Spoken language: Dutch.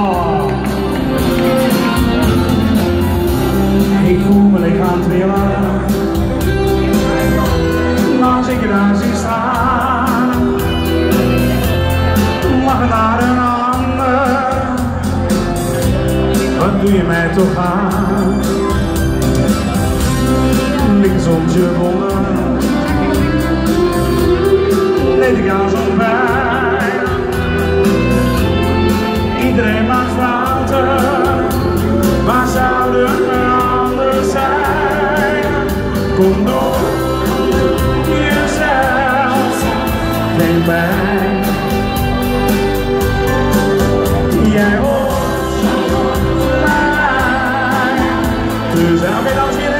Ik voel me leeg aan het trillen als ik daar zie staan, lachen naar een ander. Wat doe je mij toch aan? Links om je wonnen, leed ik aan zo'n pijn. Iedereen maakt fouten, waar zouden we anders zijn? Kom door jezelf, denk bij. Jij hoort bij mij, dus elke dag weer